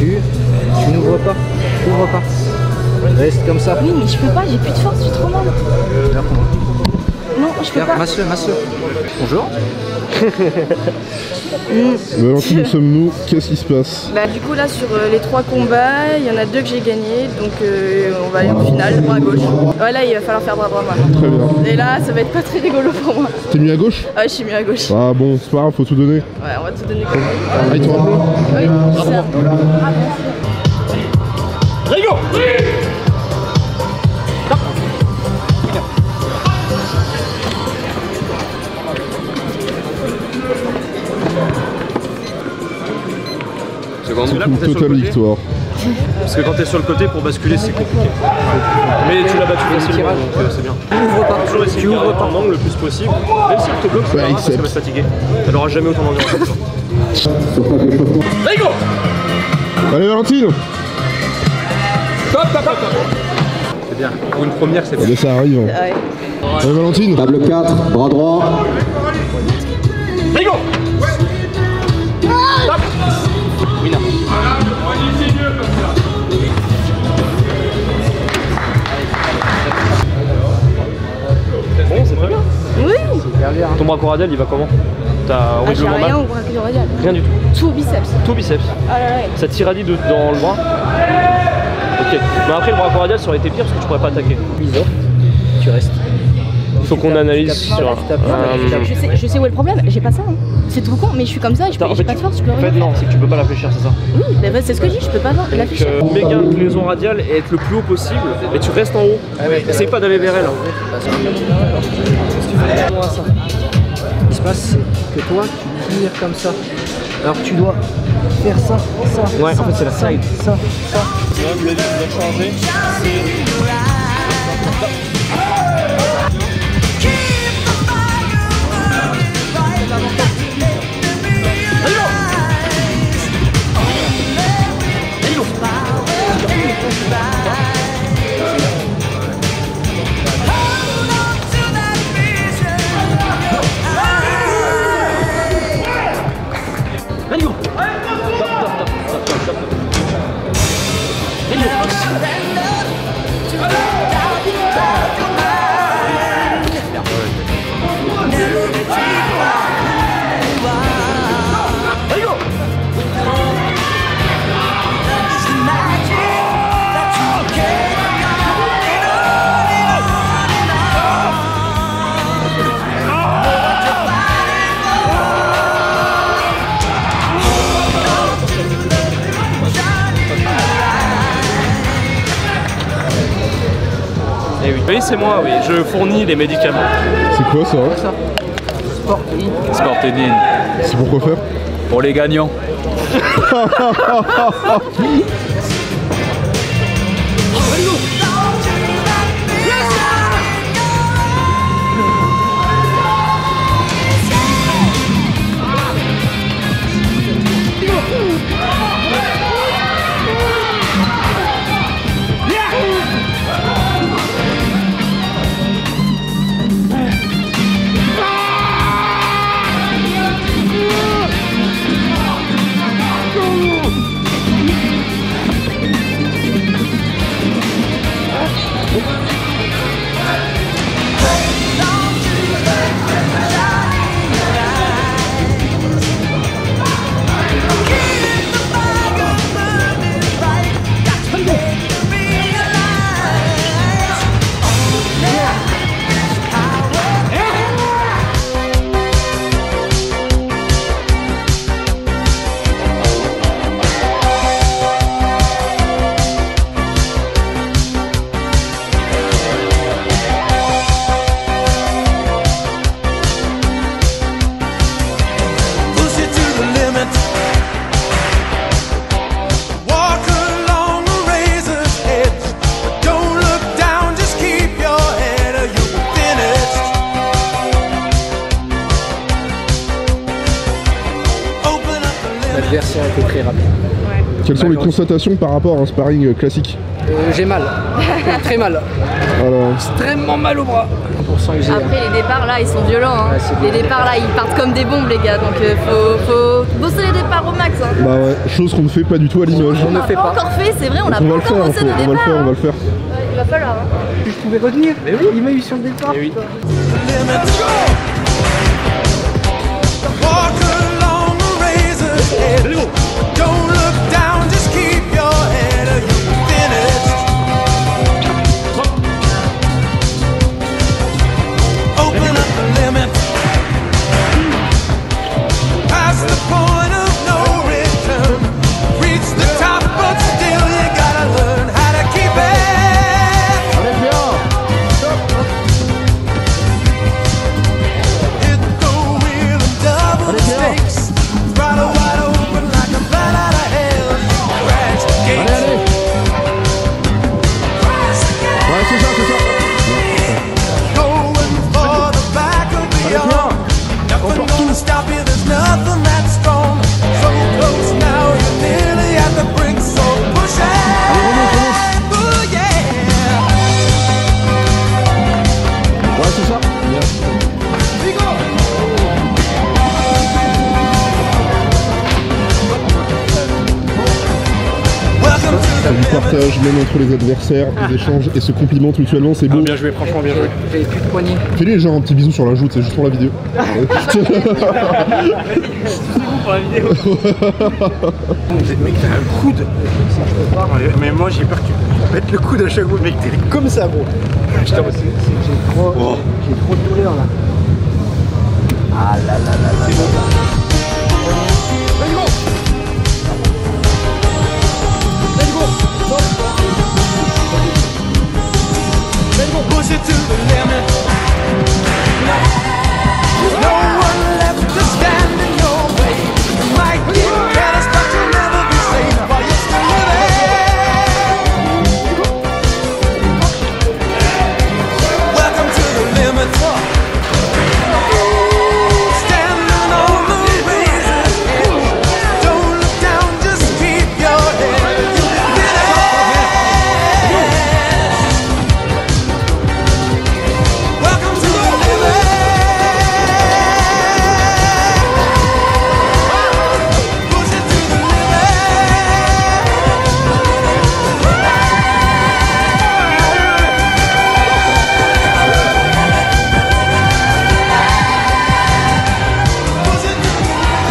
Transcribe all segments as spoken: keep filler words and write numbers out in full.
Tu n'ouvres pas, ouvre pas. Reste comme ça. Oui, mais je peux pas, j'ai plus de force, je suis trop mal. Non, je peux pas. Masse-le, masse-le. Bonjour. Valentine, où sommes-nous? Qu'est-ce qui se passe? Bah du coup là sur euh, les trois combats, il y en a deux que j'ai gagnés, donc euh, on va aller en finale, bras gauche. Ouais là il va falloir faire bras droit maintenant. Très bien. Et là ça va être pas très rigolo pour moi. T'es mis à gauche? Ouais je suis mis à gauche. Ah bon, c'est pas grave, faut tout donner. Ouais on va tout donner comme ça. Ah, il te rappelle? Oui, c'est ça. Rigo! C'est une totale victoire. Parce que quand t'es sur le côté, pour basculer, c'est compliqué. Mais tu l'as battu facilement, donc euh, c'est bien. Tu ouvres pas. Toujours essayer de garder ton angle le plus possible. Même si elle te bloque, c'est pas grave parce qu'elle va se fatiguer. Elle aura jamais autant d'endurance que toi. Rigo! Allez Valentine! Top, top, top, top! C'est bien. Pour une première, c'est bien. Mais ça arrive. Hein. Ouais. Allez Valentine! Table quatre, bras droit. Rigo! Top! Winner. Bon, c'est très bien. Oui. Ton bras coradial, il va comment? T'as Ah, j'ai horriblement rien mal? au bras radial. Rien du tout. Tout au biceps. Tout au biceps. Ah là là. Ça t'irradie de- dans le bras? Ok. Mais après, le bras coradial, ça aurait été pire parce que tu pourrais pas attaquer. Iso, tu restes. Il faut qu'on analyse sur... tu tapes, euh, Je sais, je sais où est le problème, j'ai pas ça. Hein. C'est trop con, mais je suis comme ça, je peux- en j'ai fait, pas de tu- force, je peux En rien fait, faire. non, c'est que tu peux pas l'affléchir, c'est ça. Oui, bah, bah, c'est ce que je dis, je peux pas Donc, l'afficher. euh, méga inclinaison radiale et être le plus haut possible, et tu restes en haut. Essaye pas d'aller vers elle. Hein. Ce qui se passe, c'est que toi, tu tires comme ça. Alors tu dois faire ça, ça, Ouais, ça, en fait, c'est la ça, side. ça, ça. Vous l'avez changé. Eh oui, oui c'est moi, oui. Je fournis les médicaments. C'est quoi ça? Sporting. Sportédine. C'est pour quoi faire? Pour les gagnants. L'adversaire était très rapide. Ouais. Quelles sont les constatations par rapport à un sparring euh, classique? euh, J'ai mal, très mal, Alors, extrêmement mal au bras. un pour cent usé. Après les départs là ils sont violents hein. Ouais, c'est Les bien. départs là ils partent comme des bombes les gars, donc euh, faut, faut bosser les départs au max hein. bah ouais, chose qu'on ne fait pas du tout à Limoges. On ne fait pas pas. encore fait, c'est vrai, on Donc a on pas va le faire, encore un bossé peu. nos on va le départs faire, on va hein. le faire. Ouais, il va falloir hein. Je pouvais retenir, mais oui, il m'a eu sur le départ. Mais oui. putain. Walk along the razor's edge. Don't look down, just keep your head or you'll be finished. Open up the limit. Past the point of no return. Reach the top, but still you gotta learn how to keep it. Hit the wheel and double stakes. Throttle wide open like a bat out of hell. You crash the gates. Crash the gates. Ouais, c'est ça, c'est ça. Going for the back of the arm. Nothing gonna stop you, there's nothing that strong. So close now, you're nearly at the brink, so push it. Ooh, yeah. Ouais, c'est ça. Welcome to C'est du partage même entre les adversaires, ils échangent et se complimentent mutuellement, c'est beau. Bien joué, franchement bien joué. J'avais plus de poignée. Fais-lui genre un petit bisou sur la joue, c'est juste pour la vidéo. Pour la vidéo. Mec, t'as un coude. Ouais, mais moi j'ai peur que tu pètes le coude à chaque fois. Mec, t'es comme ça, gros. Je t'en C'est c'est que j'ai trop, Oh. j'ai trop de douleur là. Ah là là là là. push it to the limit. There's no one left to stand in your way. You might get careless, but you'll never be safe while you're still living. Welcome to the limit. Standing on the razor's edge. Don't look down, just keep your head. You'll be welcome to the limit. Push it to the limit. Push it to the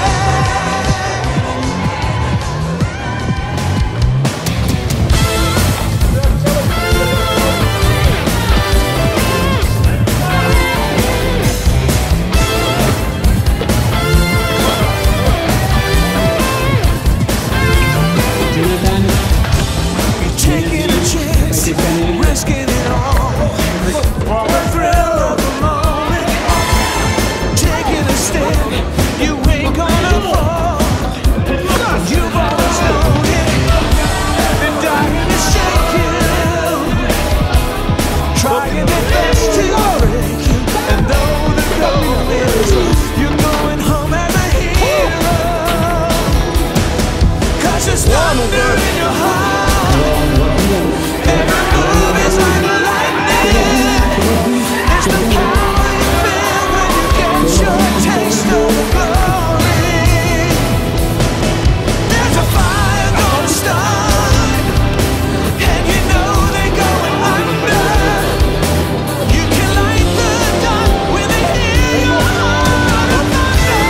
taking a chance, risking it all for the thrill of the moment. Taking a stand, you ain't gonna fall. You've always known it, been dying to shake you, trying their best to break you. And though the goal is you're going home as a hero, 'cause there's thunder in your heart. Every move is like lightning. It's the power you feel when you get your taste of the glory. There's a fire gonna start, and you know they're going under. You can light the dark when they hear your heart of thunder.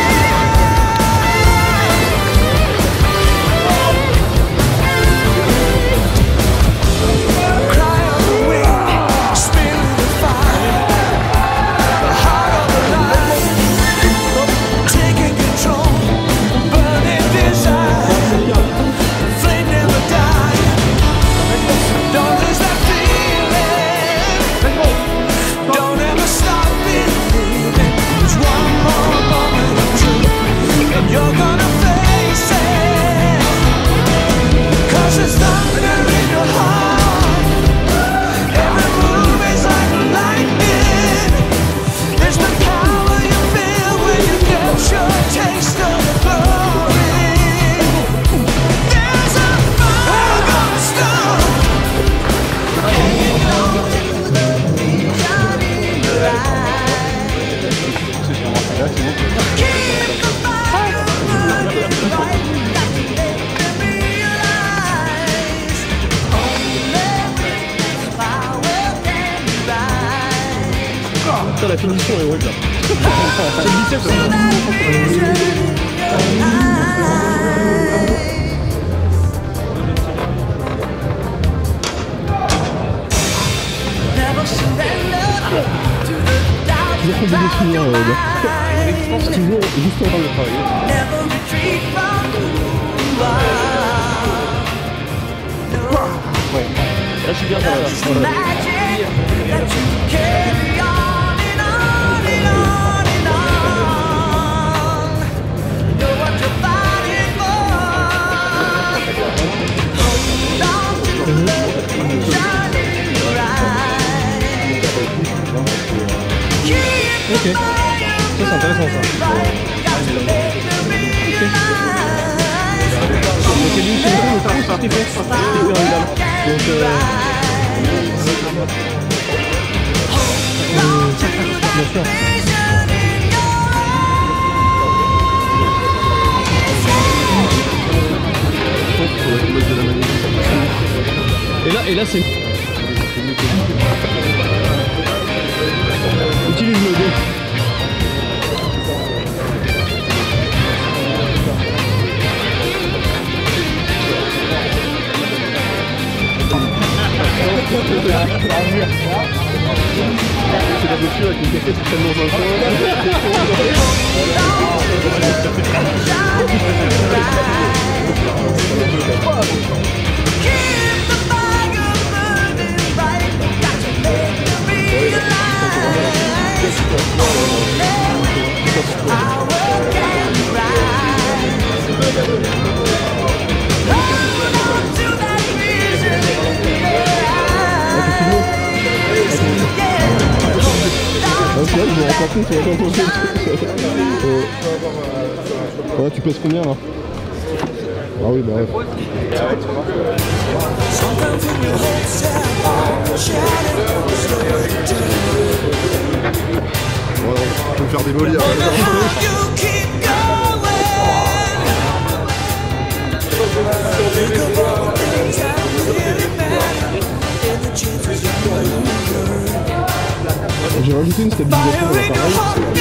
la finition est horrible là. C'est le biceps aussi. Toujours compliqué de finir, euh, toujours juste en train de travailler. Ouais. Là je suis bien dans la ok, ça c'est intéressant ça. Donc c'est lui qui me fait le parti fait. Donc euh... bien sûr. Et là, et là c'est... Utilise le dos. C'est la dessus avec une casquette qui traîne dans un coin. Ok, je me rends pas compte, tu vas t'en compte. Ouais, tu pèses combien là? Ah oui, bah ouais. Ouais, je peux me faire démolir. J'ai rajouté une stabilisation dans l'appareil.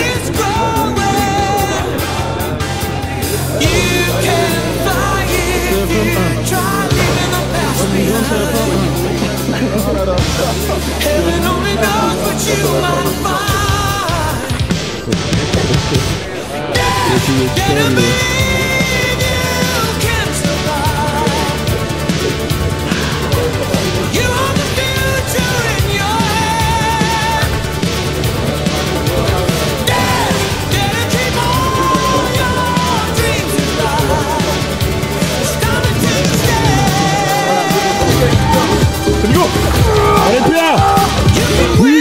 Allez Pierre! Oui!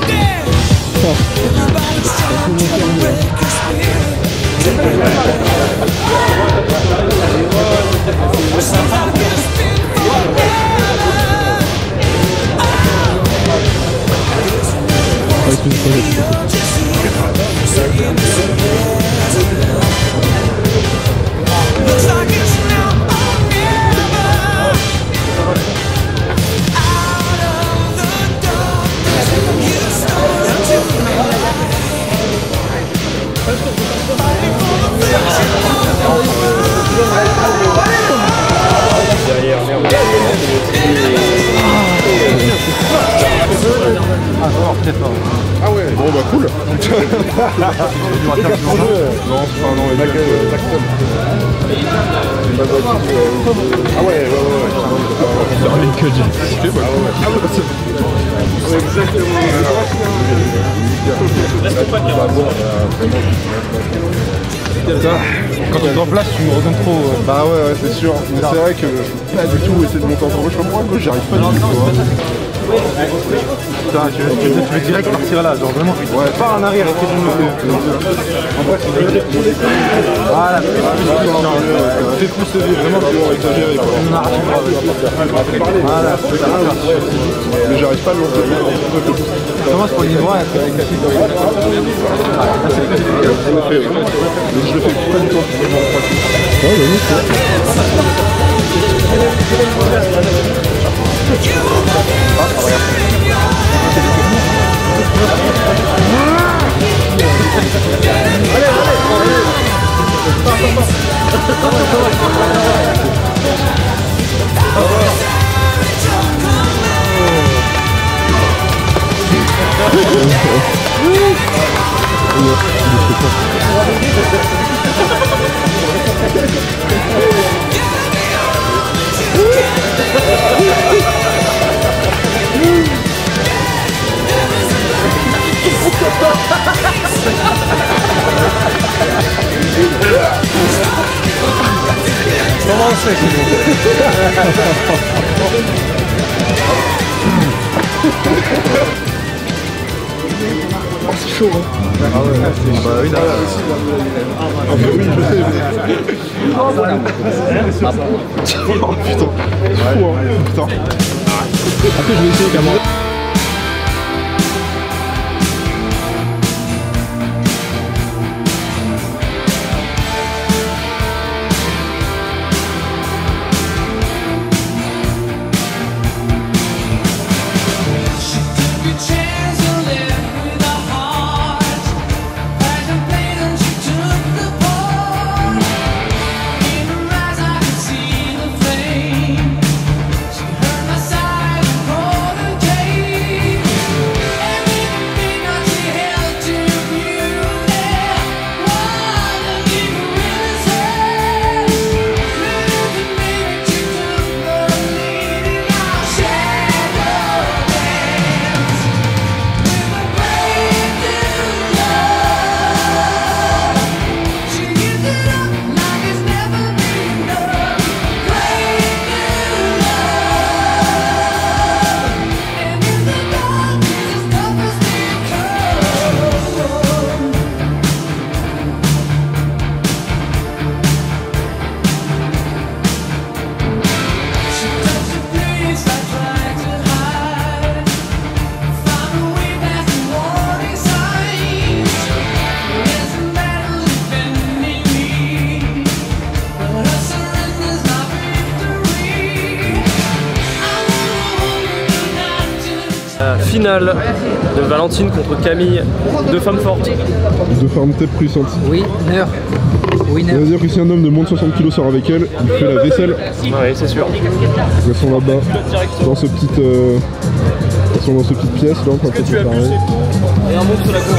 Ah ouais, bon bah cool. Non, enfin non, mais ah ouais, ouais, ouais, ouais. C'est un link que j'ai. Ah ouais, exactement. Quand tu es en place, tu me redonnes trop. Bah ouais, ouais, c'est sûr. Mais c'est vrai que je peux pas du tout essayer de monter en gauche. Moi, gauche, j'arrive pas du tout. Putain, tu veux, tu, veux, tu veux direct partir là, genre vraiment, ouais. Pas en arrière, et puis je voilà, fais plus de vie, vraiment, tu exagéré quoi. Voilà, mais j'arrive pas à le lancer. Commence pour le niveau un, c'est avec la suite. Je le fais pas du tout. Ouais, bah oui, Comment on sait que c'est chaud, hein. Ah ouais, c'est bah oui, là. Ah bah oui, je sais. Oh putain. Fou, hein. Putain. Après, je vais essayer comment. Finale de Valentine contre Camille, deux femmes fortes. Deux femmes tête puissantes. Oui, neuf. Oui, Ça neuf. veut dire que si un homme de moins de soixante kilos sort avec elle, il fait la vaisselle. Oui, c'est sûr. Elles sont là-bas, dans ce petit, euh, elles sont dans ce petite pièce là, quand Que tu as pareil. poussé. Et un mot sur la cour.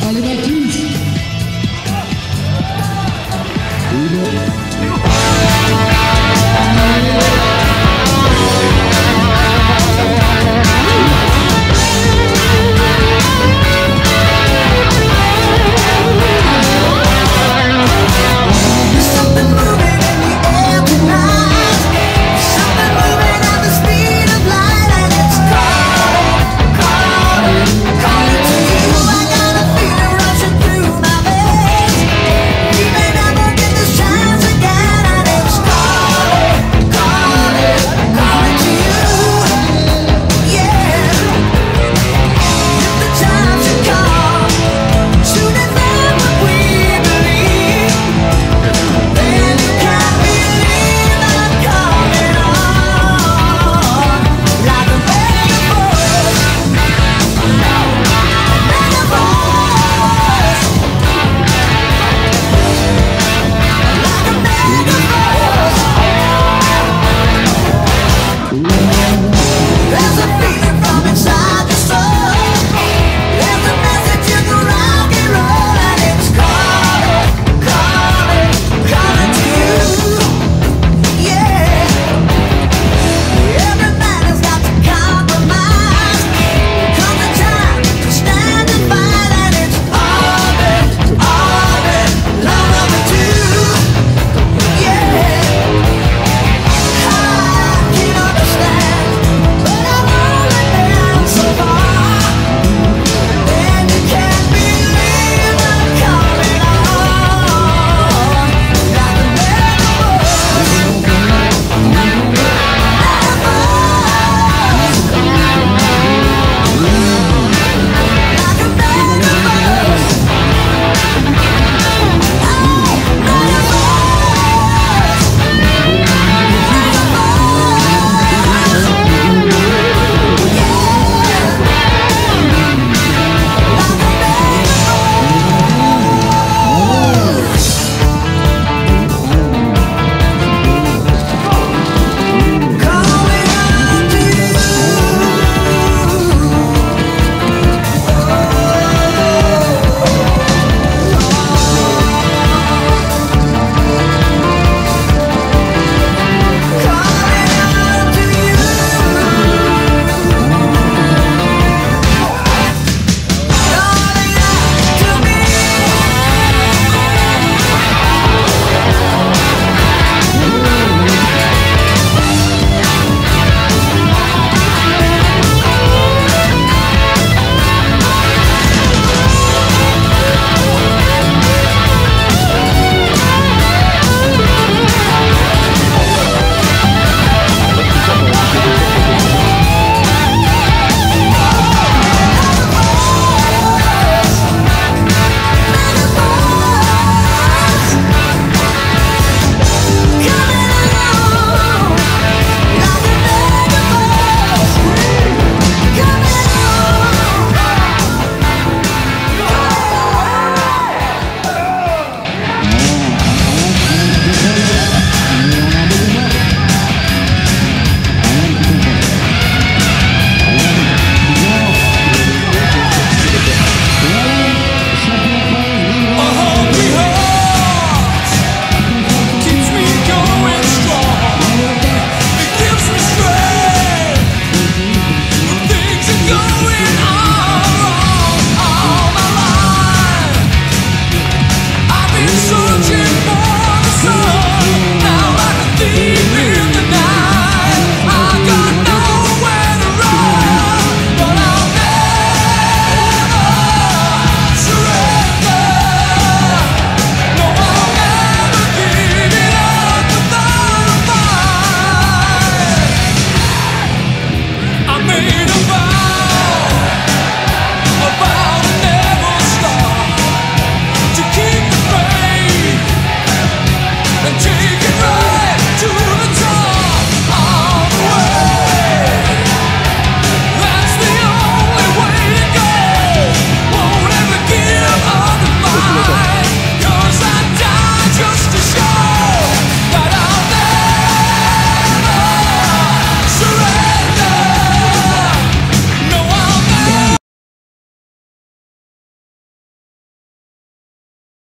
Allez Mathis.